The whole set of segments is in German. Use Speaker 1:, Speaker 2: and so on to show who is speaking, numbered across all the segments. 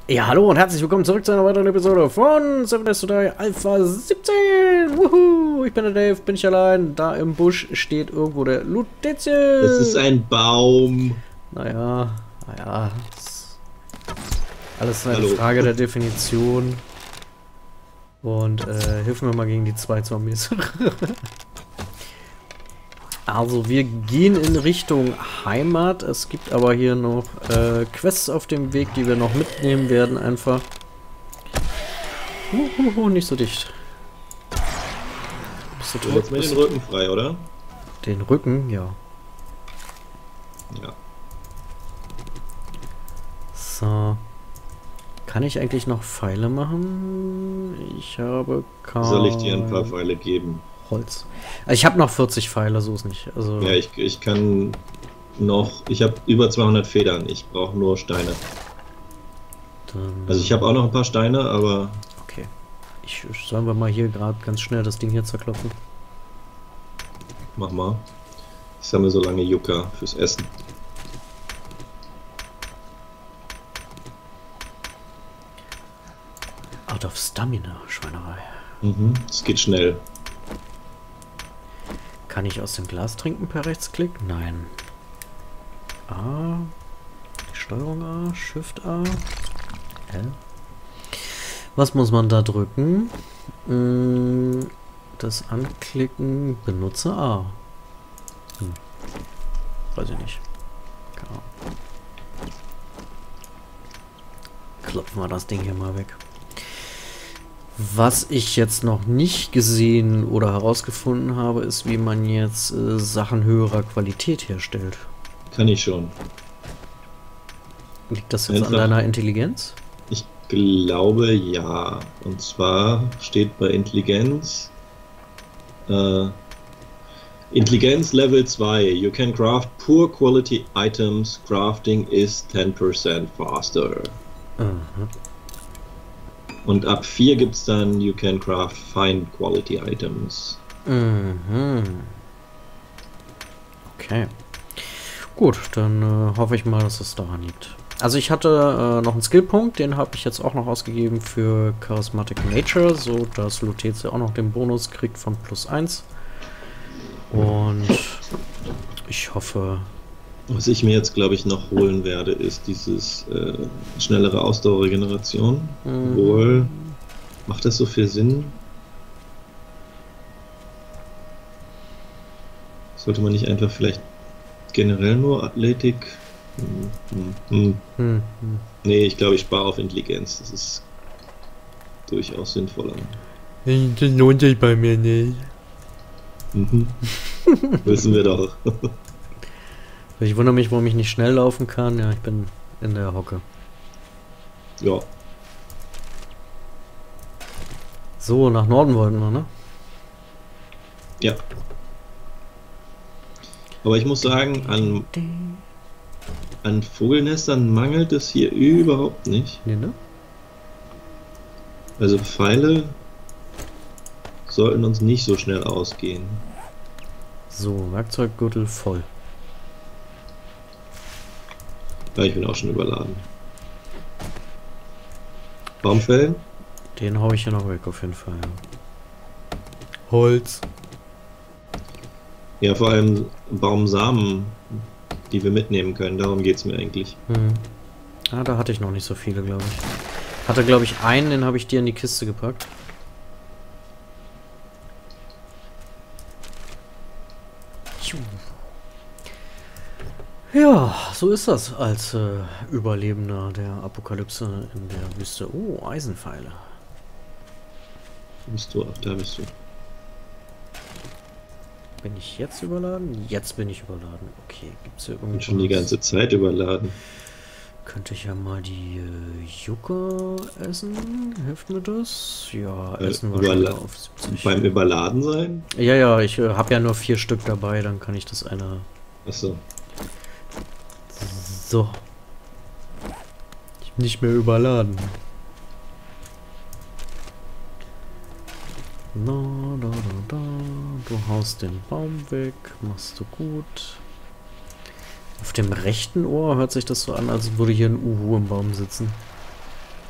Speaker 1: Ja, hallo und herzlich willkommen zurück zu einer weiteren Episode von Seven Days to Die Alpha 17. Wuhu, ich bin der Dave, bin ich allein. Da im Busch steht irgendwo der
Speaker 2: Das ist
Speaker 1: Lutetia.
Speaker 2: ein Baum.
Speaker 1: Naja, ist alles eine
Speaker 2: Hallo.
Speaker 1: Frage der Definition. Und hilf mir mal gegen die zwei Zombies. Also wir gehen in Richtung Heimat. Es gibt aber hier noch Quests auf dem Weg, die wir noch mitnehmen werden einfach. Nicht so dicht. Bist du
Speaker 2: Du
Speaker 1: tot?
Speaker 2: hältst mir den Rücken frei, oder?
Speaker 1: Den Rücken, ja.
Speaker 2: Ja.
Speaker 1: So. Kann ich eigentlich noch Pfeile machen? Ich habe kein
Speaker 2: Soll ich dir ein paar Pfeile geben?
Speaker 1: Holz. Ich habe noch 40 Pfeile, so ist nicht. Also
Speaker 2: Ja, ich kann noch. Ich habe über 200 Federn. Ich brauche nur Steine.
Speaker 1: dann,
Speaker 2: Also ich habe auch noch ein paar Steine, aber
Speaker 1: okay. Sollen wir mal hier gerade ganz schnell das Ding hier zerklopfen?
Speaker 2: mach mal. Ich sammle so lange Yucca fürs Essen.
Speaker 1: Out of Stamina, Schweinerei.
Speaker 2: Es geht schnell.
Speaker 1: Kann ich aus dem Glas trinken per Rechtsklick? Nein. A. Steuerung A, Shift A. L. Was muss man da drücken? Das Anklicken, benutze A. Weiß ich nicht. Keine Ahnung. Klopfen wir das Ding hier mal weg. Was ich jetzt noch nicht gesehen oder herausgefunden habe, ist, wie man jetzt Sachen höherer Qualität herstellt.
Speaker 2: Kann ich schon.
Speaker 1: Liegt das jetzt an
Speaker 2: Einfach.
Speaker 1: deiner Intelligenz?
Speaker 2: Ich glaube ja. Und zwar steht bei Intelligenz. Intelligenz Level 2. You can craft poor quality items. Crafting is 10% faster.
Speaker 1: Aha.
Speaker 2: Und ab 4 gibt es dann You can craft fine quality items.
Speaker 1: Mhm. Okay. Gut, dann hoffe ich mal, dass es daran liegt. Also ich hatte noch einen Skillpunkt, den habe ich jetzt auch noch ausgegeben für Charismatic Nature, so dass Lutetia auch noch den Bonus kriegt von +1. Und ich hoffe...
Speaker 2: Was ich mir jetzt, glaube ich, noch holen werde, ist dieses schnellere Ausdauerregeneration. Obwohl, macht das so viel Sinn? Sollte man nicht einfach vielleicht generell nur Athletik? Nee, ich glaube, ich spare auf Intelligenz. Das ist durchaus sinnvoller.
Speaker 1: Das lohnt sich bei mir nicht.
Speaker 2: Wissen wir doch.
Speaker 1: Ich wundere mich, warum ich nicht schnell laufen kann. Ja, ich bin in der Hocke.
Speaker 2: Ja,
Speaker 1: So, nach Norden wollten wir, ne?
Speaker 2: ja. Aber ich muss sagen, an Vogelnestern mangelt es hier überhaupt nicht.
Speaker 1: Nee, ne?
Speaker 2: Also Pfeile sollten uns nicht so schnell ausgehen.
Speaker 1: So, Werkzeuggürtel voll.
Speaker 2: Ja, ich bin auch schon überladen. Baumfällen?
Speaker 1: Den hau ich hier noch weg, auf jeden Fall. Ja. Holz.
Speaker 2: Ja, vor allem Baumsamen, die wir mitnehmen können. Darum geht es mir eigentlich.
Speaker 1: Ah, da hatte ich noch nicht so viele, glaube ich. Hatte, glaube ich, einen, den habe ich dir in die Kiste gepackt. Ja, so ist das als Überlebender der Apokalypse in der Wüste. Oh, Eisenpfeile.
Speaker 2: Wo bist du? Ach, da bist du.
Speaker 1: Bin ich jetzt überladen? Jetzt bin ich überladen. Okay, gibt es hier
Speaker 2: Ich
Speaker 1: irgendwas?
Speaker 2: bin schon die ganze Zeit überladen.
Speaker 1: Könnte ich ja mal die Yucca essen? Hilft mir das? Ja, essen wir schon auf 70.
Speaker 2: Beim Überladen sein?
Speaker 1: Ja, ich habe ja nur 4 Stück dabei, dann kann ich das eine...
Speaker 2: Achso.
Speaker 1: So. Ich bin nicht mehr überladen. Da. Du haust den Baum weg, machst du gut. Auf dem rechten Ohr hört sich das so an, als würde hier ein Uhu im Baum sitzen.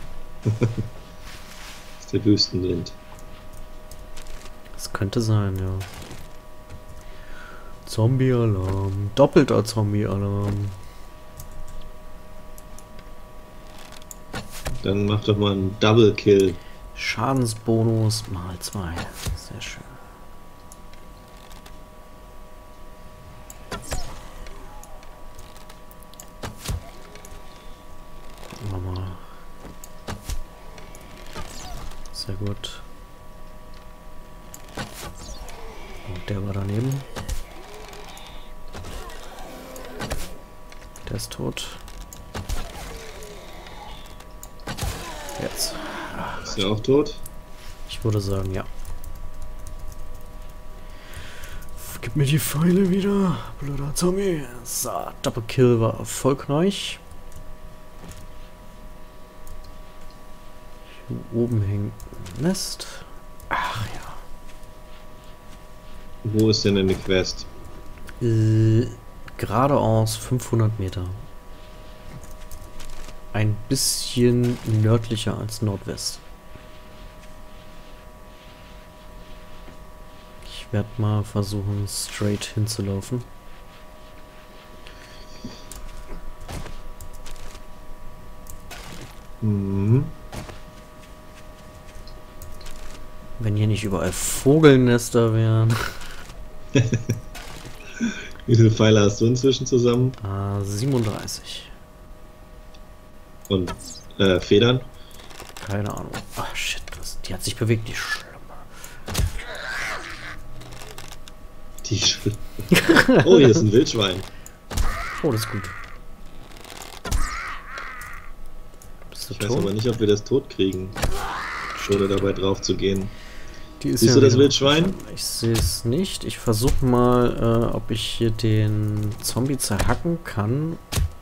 Speaker 2: Das ist der Wüstenwind.
Speaker 1: Das könnte sein, ja. Zombie-Alarm. Doppelter Zombie-Alarm.
Speaker 2: Dann mach doch mal einen Double Kill.
Speaker 1: Schadensbonus mal 2. Sehr schön. Gucken wir mal. Sehr gut. Und der war daneben. Der ist tot. Jetzt.
Speaker 2: Ist er auch tot?
Speaker 1: Ich würde sagen, ja. Gib mir die Pfeile wieder, blöder Zombie. So, Double Kill war erfolgreich. Hier oben hängt ein Nest. Ach ja.
Speaker 2: Wo ist denn die Quest?
Speaker 1: Geradeaus 500 Meter. Ein bisschen nördlicher als Nordwest. Ich werde mal versuchen, straight hinzulaufen.
Speaker 2: Mhm.
Speaker 1: Wenn hier nicht überall Vogelnester wären.
Speaker 2: Wie viele Pfeile hast du inzwischen zusammen?
Speaker 1: 37.
Speaker 2: Und Federn?
Speaker 1: Keine Ahnung. Ach shit, die hat sich bewegt, die Schlampe.
Speaker 2: Oh, hier ist ein Wildschwein.
Speaker 1: Oh, das ist gut. Bist du
Speaker 2: Ich weiß
Speaker 1: tot?
Speaker 2: aber nicht, ob wir das tot kriegen. Oder dabei drauf zu gehen.
Speaker 1: Die ist
Speaker 2: Siehst
Speaker 1: ja
Speaker 2: du das
Speaker 1: wieder-
Speaker 2: Wildschwein?
Speaker 1: Ich sehe es nicht. Ich versuche mal, ob ich hier den Zombie zerhacken kann.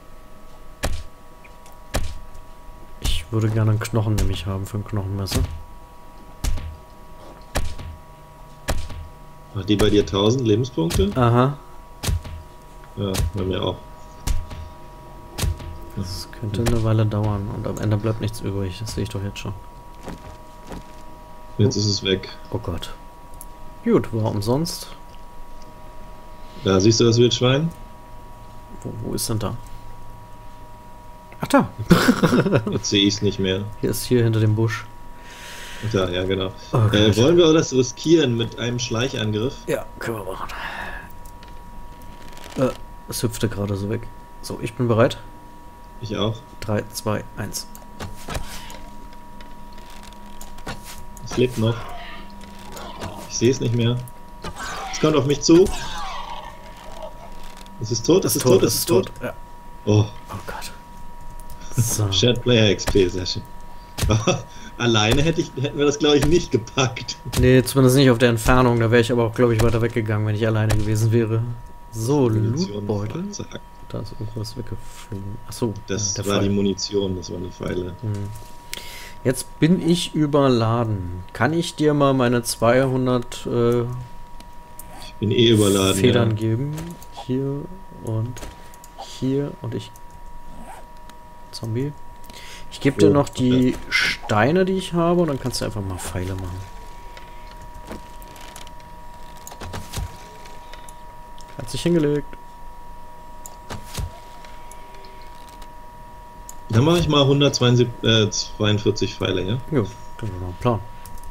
Speaker 1: Ich würde gerne einen Knochen nämlich haben für ein Knochenmesser.
Speaker 2: Hat die bei dir 1000 Lebenspunkte?
Speaker 1: Aha.
Speaker 2: Ja, bei mir auch.
Speaker 1: Das könnte eine Weile dauern und am Ende bleibt nichts übrig. Das sehe ich doch jetzt schon.
Speaker 2: Jetzt ist es weg.
Speaker 1: Oh Gott. Gut, war umsonst.
Speaker 2: Da siehst du das Wildschwein?
Speaker 1: Wo ist denn da? Ach da.
Speaker 2: Jetzt sehe ich es nicht mehr.
Speaker 1: Hier ist hier hinter dem Busch.
Speaker 2: Da, ja genau.
Speaker 1: Oh Gott.
Speaker 2: Wollen wir das riskieren mit einem Schleichangriff?
Speaker 1: Ja, können wir machen. Es hüpfte gerade so weg. So, ich bin bereit.
Speaker 2: Ich auch.
Speaker 1: 3, 2, 1.
Speaker 2: Es lebt noch. Ich sehe es nicht mehr. Es kommt auf mich zu. Es ist tot, es ist tot, es ist tot.
Speaker 1: Ja.
Speaker 2: Oh,
Speaker 1: Oh Gott. So.
Speaker 2: Shared Player XP, sehr schön. Alleine hätten wir das, glaube ich, nicht gepackt.
Speaker 1: Nee, zumindest nicht auf der Entfernung. Da wäre ich aber auch, glaube ich, weiter weggegangen, wenn ich alleine gewesen wäre. So, Lootbeutel.
Speaker 2: Zack.
Speaker 1: Da ist irgendwas weggeflogen. Achso,
Speaker 2: Das
Speaker 1: der
Speaker 2: war
Speaker 1: Pfeil.
Speaker 2: die Munition, das waren die Pfeile.
Speaker 1: Jetzt bin ich überladen. Kann ich dir mal meine 200
Speaker 2: Ich bin eh überladen.
Speaker 1: Federn
Speaker 2: Ja.
Speaker 1: geben? Hier und ich. Zombie. Ich gebe dir
Speaker 2: Oh,
Speaker 1: noch die Steine, die ich habe, und dann kannst du einfach mal Pfeile machen. Hat sich hingelegt.
Speaker 2: Dann mache ich mal 142 Pfeile, ja?
Speaker 1: Jo, das war noch ein Plan.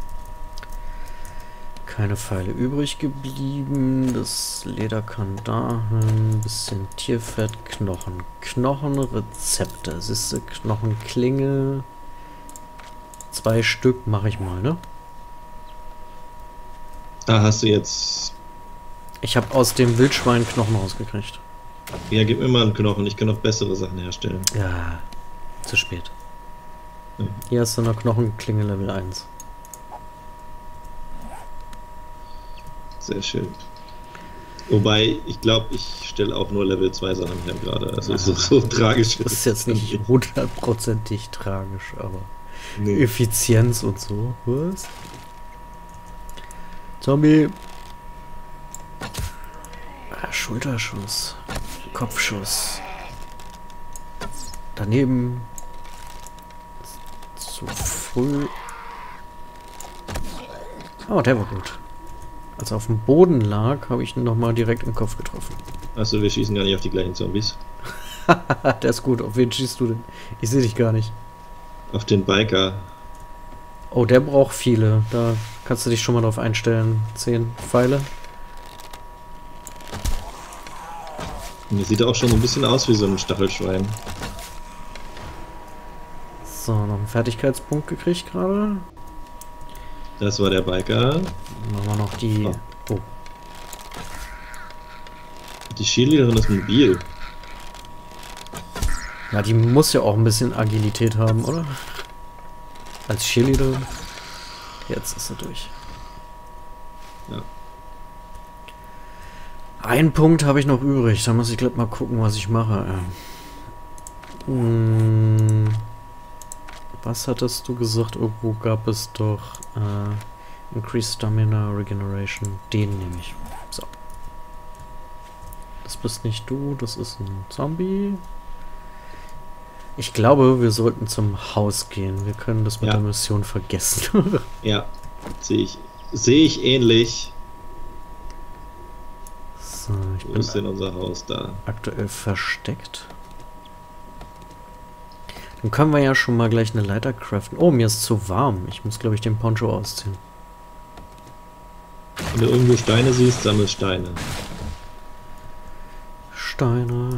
Speaker 1: Keine Pfeile übrig geblieben. Das Leder kann dahin. Bisschen Tierfett, Knochen. Knochenrezepte. Siehste, Knochenklinge. 2 Stück mache ich mal, ne?
Speaker 2: Da hast du jetzt.
Speaker 1: Ich habe aus dem Wildschwein Knochen rausgekriegt.
Speaker 2: Ja, gib mir mal einen Knochen, ich kann noch bessere Sachen herstellen.
Speaker 1: Ja, zu spät.
Speaker 2: Ja.
Speaker 1: Hier hast du noch Knochenklinge Level 1.
Speaker 2: Sehr schön. Wobei, ich glaube, ich stelle auch nur Level 2 Sachen her gerade. Also so tragisch
Speaker 1: Das ist jetzt nicht hundertprozentig tragisch, aber
Speaker 2: Nee.
Speaker 1: Effizienz und so. Was? Zombie. Schulterschuss. Kopfschuss. Daneben. zu früh. Oh, der war gut. Als er auf dem Boden lag, habe ich ihn nochmal direkt im Kopf getroffen.
Speaker 2: Achso, wir schießen gar nicht auf die gleichen Zombies.
Speaker 1: Der ist gut. Auf wen schießt du denn? Ich sehe dich gar nicht.
Speaker 2: Auf den Biker.
Speaker 1: Oh, der braucht viele. Da kannst du dich schon mal drauf einstellen. 10 Pfeile.
Speaker 2: Und der sieht auch schon so ein bisschen aus wie so ein Stachelschwein.
Speaker 1: So, noch einen Fertigkeitspunkt gekriegt gerade.
Speaker 2: Das war der Biker.
Speaker 1: Dann machen wir noch die... Oh.
Speaker 2: Die Cheerleaderin ist mobil.
Speaker 1: Ja, die muss ja auch ein bisschen Agilität haben, oder? Als Cheerleaderin. Jetzt ist sie durch.
Speaker 2: Ja.
Speaker 1: Einen Punkt habe ich noch übrig. Da muss ich gleich mal gucken, was ich mache. Was hattest du gesagt? Irgendwo gab es doch Increased Stamina Regeneration. Den nehme ich. So. Das bist nicht du, das ist ein Zombie. Ich glaube, wir sollten zum Haus gehen. Wir können das mit der Mission vergessen.
Speaker 2: Ja, sehe ich ähnlich.
Speaker 1: So, ich
Speaker 2: Wo ist denn unser Haus da?
Speaker 1: Aktuell versteckt. Dann können wir ja schon mal gleich eine Leiter craften. Oh, mir ist zu warm. Ich muss, glaube ich, den Poncho ausziehen.
Speaker 2: Wenn du irgendwo Steine siehst, sammel Steine.
Speaker 1: Steine.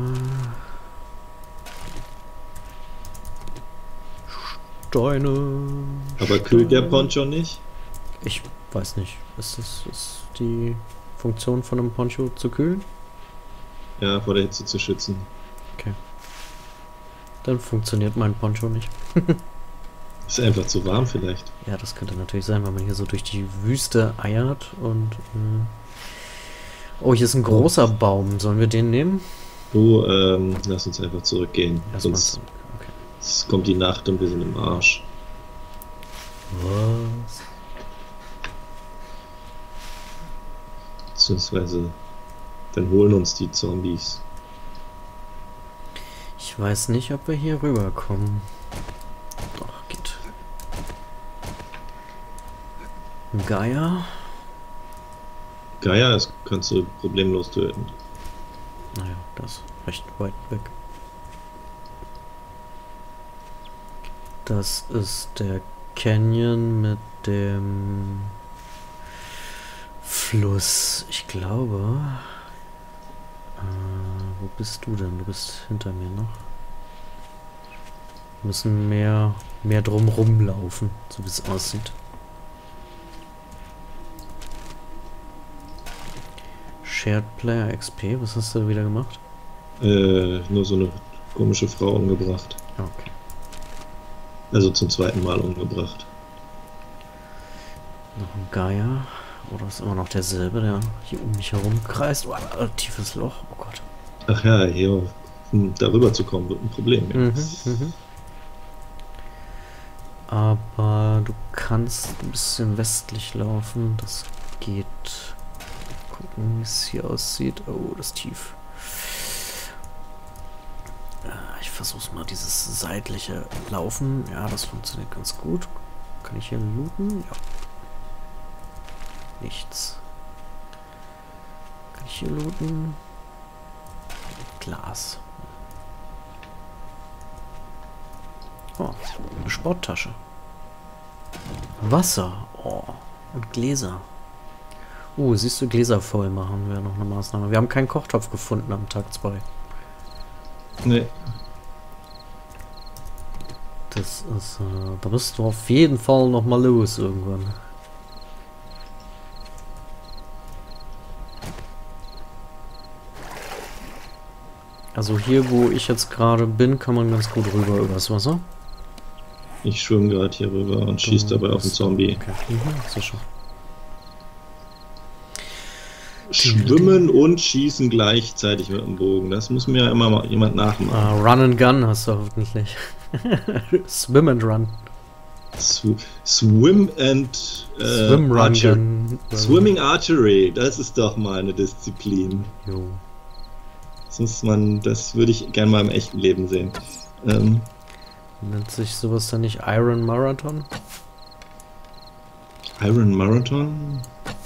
Speaker 1: Steine.
Speaker 2: Aber kühlt der Poncho nicht?
Speaker 1: Ich weiß nicht. Ist die Funktion von einem Poncho zu kühlen?
Speaker 2: Ja, vor der Hitze zu schützen.
Speaker 1: Okay. Dann funktioniert mein Poncho nicht.
Speaker 2: Ist einfach zu warm vielleicht.
Speaker 1: Ja, das könnte natürlich sein, weil man hier so durch die Wüste eiert und... Oh, hier ist ein großer Baum. Sollen wir den nehmen?
Speaker 2: Du, lass uns einfach zurückgehen.
Speaker 1: Erstmal
Speaker 2: Sonst
Speaker 1: zurück. Okay.
Speaker 2: kommt die Nacht und wir sind im Arsch.
Speaker 1: Was?
Speaker 2: Beziehungsweise dann holen uns die Zombies.
Speaker 1: Ich weiß nicht, ob wir hier rüberkommen. Doch, geht. Ein Geier?
Speaker 2: Geier, das kannst du problemlos töten.
Speaker 1: Naja, das ist recht weit weg. Das ist der Canyon mit dem Fluss. Ich glaube... wo bist du denn? Du bist hinter mir noch. Wir müssen mehr drum rumlaufen, so wie es aussieht. Shared Player XP, was hast du wieder gemacht?
Speaker 2: Nur so eine komische Frau umgebracht.
Speaker 1: Okay.
Speaker 2: Also zum zweiten Mal umgebracht.
Speaker 1: Noch ein Geier. Oder ist immer noch derselbe, der hier um mich herum kreist? Oh, tiefes Loch. Oh Gott.
Speaker 2: Ach ja, hier, um darüber zu kommen, wird ein Problem. Ja.
Speaker 1: Aber du kannst ein bisschen westlich laufen. Das geht. Gucken, wie es hier aussieht. Oh, das ist tief. Ich versuche mal dieses seitliche Laufen. Ja, das funktioniert ganz gut. Kann ich hier looten? Ja. Nichts. Kann ich hier looten? Glas. Oh, eine Sporttasche. Wasser. Oh, und Gläser. Siehst du, Gläser voll machen wäre noch eine Maßnahme. Wir haben keinen Kochtopf gefunden am Tag 2.
Speaker 2: Nee.
Speaker 1: Das ist, da bist du auf jeden Fall noch mal los irgendwann. Also hier, wo ich jetzt gerade bin, kann man ganz gut rüber übers Wasser.
Speaker 2: Ich schwimme gerade hier rüber und schieße dabei auf den Zombie.
Speaker 1: Okay. Sicher.
Speaker 2: Schwimmen und schießen gleichzeitig mit dem Bogen. Das muss mir ja immer mal jemand nachmachen.
Speaker 1: Run and Gun hast du hoffentlich. Swim and Run.
Speaker 2: Swim and
Speaker 1: Swim, Run, Gun.
Speaker 2: Swimming Archery, das ist doch mal eine Disziplin.
Speaker 1: Jo.
Speaker 2: Das würde ich gerne mal im echten Leben sehen.
Speaker 1: Nennt sich sowas dann nicht Iron Marathon?
Speaker 2: Iron Marathon?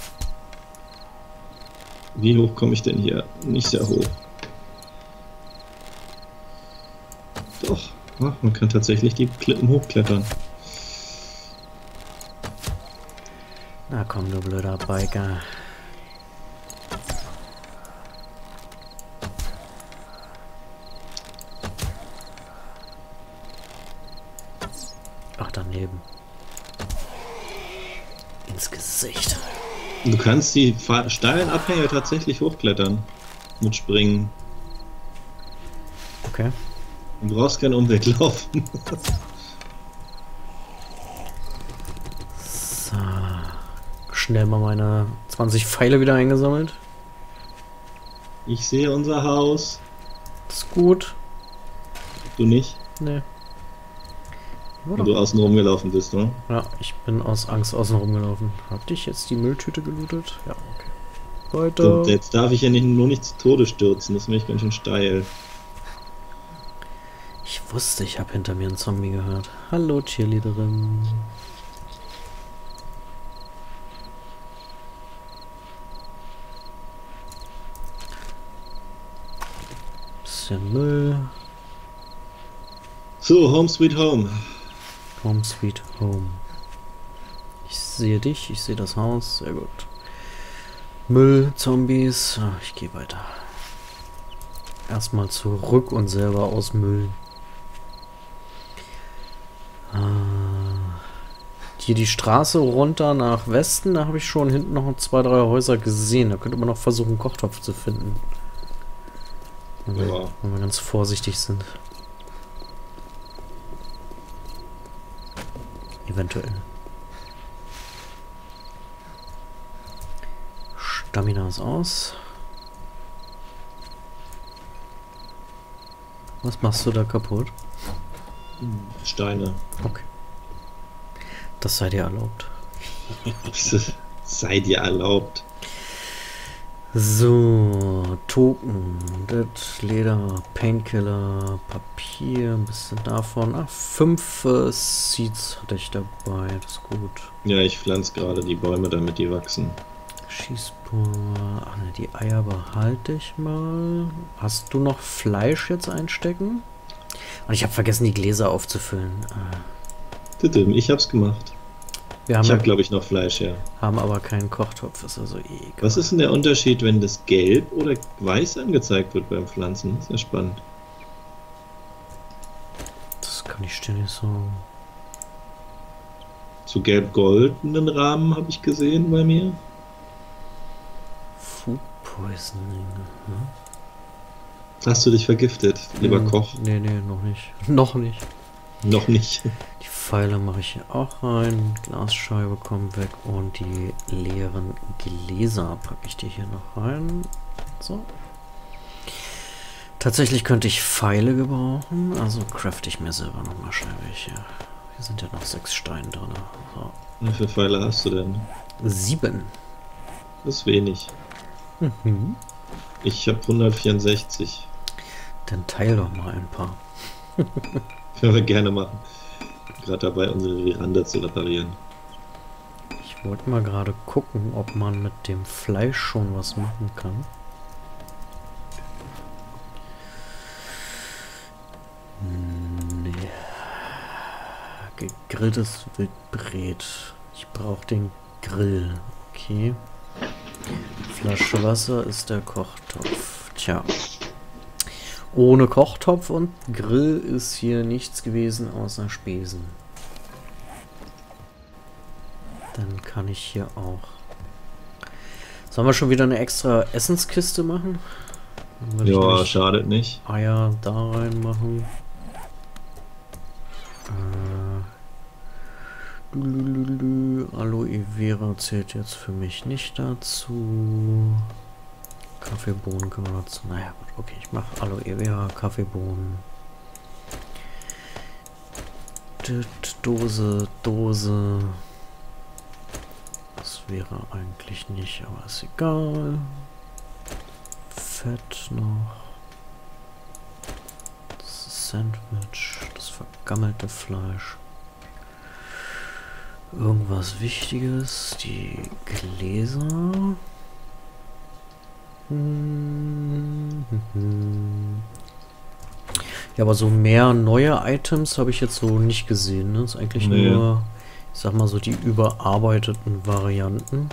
Speaker 2: Wie hoch komme ich denn hier? Nicht sehr hoch. Doch, ach, man kann tatsächlich die Klippen hochklettern.
Speaker 1: Na komm, du blöder Biker. Ach, daneben. Ins Gesicht.
Speaker 2: Du kannst die steilen Abhänge tatsächlich hochklettern. Mit Springen.
Speaker 1: Okay.
Speaker 2: Du brauchst keinen Umweg laufen.
Speaker 1: So. Schnell mal meine 20 Pfeile wieder eingesammelt.
Speaker 2: Ich sehe unser Haus.
Speaker 1: Das ist gut.
Speaker 2: Du nicht?
Speaker 1: Nee.
Speaker 2: Wenn du außen rumgelaufen bist, ne?
Speaker 1: Ja, ich bin aus Angst außen rumgelaufen. Hab dich jetzt die Mülltüte gelootet? Ja, okay. Weiter.
Speaker 2: Und jetzt darf ich ja nur nicht zu Tode stürzen, das ist nämlich ganz schön steil.
Speaker 1: Ich wusste, ich habe hinter mir einen Zombie gehört. Hallo, Cheerleaderin. Bisschen Müll.
Speaker 2: So, Home Sweet Home.
Speaker 1: Home Sweet Home. Ich sehe dich, ich sehe das Haus. Sehr gut. Müll, Zombies. Ah, ich gehe weiter. Erstmal zurück und selber ausmüllen. Hier die Straße runter nach Westen. Da habe ich schon hinten noch 2, 3 Häuser gesehen. Da könnte man noch versuchen, einen Kochtopf zu finden. Wenn wir ganz vorsichtig sind. Eventuell. Stamina ist aus. Was machst du da kaputt?
Speaker 2: Steine.
Speaker 1: Okay. Das sei dir erlaubt.
Speaker 2: Sei dir erlaubt.
Speaker 1: So, Token, das Leder, Painkiller, Papier, ein bisschen davon. Ah, 5 Seeds hatte ich dabei, das ist gut.
Speaker 2: Ja, ich pflanze gerade die Bäume, damit die wachsen.
Speaker 1: Schießpulver, ach ne, die Eier behalte ich mal. Hast du noch Fleisch jetzt einstecken? Und ich habe vergessen, die Gläser aufzufüllen.
Speaker 2: Ich hab's gemacht. Ich habe, glaube ich, noch Fleisch, ja.
Speaker 1: Haben aber keinen Kochtopf, ist also egal.
Speaker 2: Was ist denn der Unterschied, wenn das gelb oder weiß angezeigt wird beim Pflanzen? Das ist ja spannend.
Speaker 1: Das kann ich dir nicht sagen.
Speaker 2: Zu gelb-goldenen Rahmen habe ich gesehen bei mir.
Speaker 1: Food Poisoning. Hm?
Speaker 2: Hast du dich vergiftet, lieber Koch?
Speaker 1: Nee, noch nicht. Noch nicht.
Speaker 2: Noch nicht.
Speaker 1: Die Pfeile mache ich hier auch rein. Glasscheibe kommt weg und die leeren Gläser packe ich dir hier noch rein. So. Tatsächlich könnte ich Pfeile gebrauchen, also crafte ich mir selber nochmal schnell welche. Hier sind ja noch 6 Steine drin. So.
Speaker 2: Wie viele Pfeile hast du denn?
Speaker 1: 7.
Speaker 2: Das ist wenig.
Speaker 1: Mhm.
Speaker 2: Ich habe 164.
Speaker 1: Dann teil doch mal ein paar.
Speaker 2: Können wir gerne machen. Gerade dabei, unsere Veranda zu reparieren.
Speaker 1: Ich wollte mal gerade gucken, ob man mit dem Fleisch schon was machen kann. Nee. Gegrilltes Wildbret. Ich brauche den Grill. Okay. Flasche Wasser ist der Kochtopf. Tja. Ohne Kochtopf und Grill ist hier nichts gewesen außer Spesen. Dann kann ich hier auch... Sollen wir schon wieder eine extra Essenskiste machen?
Speaker 2: Ja, schadet nicht.
Speaker 1: Eier da reinmachen. Aloe Vera zählt jetzt für mich nicht dazu. Kaffeebohnen können wir dazu. Naja, gut, okay, ich mache Aloe Vera, Kaffeebohnen. Dose. Das wäre eigentlich nicht, aber ist egal. Fett noch. Das ist Sandwich. Das vergammelte Fleisch. Irgendwas Wichtiges? Die Gläser? Ja, aber so mehr neue Items habe ich jetzt so nicht gesehen. Ne? Das ist eigentlich nur, ich sag mal so, die überarbeiteten Varianten.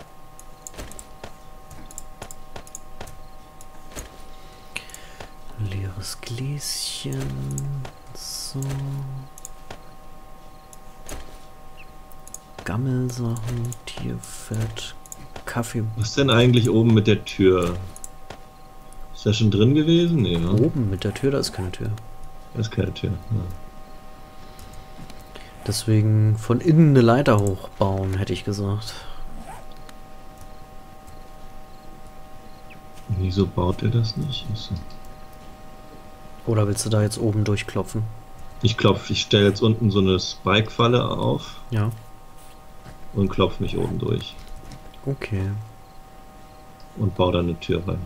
Speaker 1: Leeres Gläschen. So. Gammelsachen, Tierfett, Kaffee.
Speaker 2: Was ist denn eigentlich oben mit der Tür? Ist das schon drin gewesen? Nee, ne?
Speaker 1: Oben mit der Tür, da ist keine Tür.
Speaker 2: Da ist keine Tür. Ja.
Speaker 1: Deswegen von innen eine Leiter hochbauen, hätte ich gesagt.
Speaker 2: Wieso baut er das nicht? Achso.
Speaker 1: Oder willst du da jetzt oben durchklopfen?
Speaker 2: Ich stelle jetzt unten so eine Spike-Falle auf.
Speaker 1: Ja.
Speaker 2: Und klopfe mich oben durch.
Speaker 1: Okay.
Speaker 2: Und baue da eine Tür rein.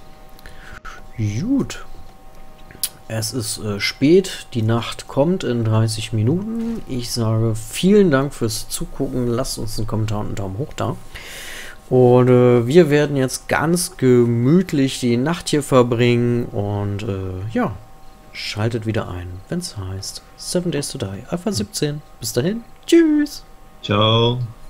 Speaker 1: Gut. Es ist spät, die Nacht kommt in 30 Minuten. Ich sage vielen Dank fürs Zugucken. Lasst uns einen Kommentar und einen Daumen hoch da. Und wir werden jetzt ganz gemütlich die Nacht hier verbringen. Und ja, schaltet wieder ein, wenn es heißt 7 Days to Die, Alpha 17. Bis dahin, tschüss.
Speaker 2: Ciao.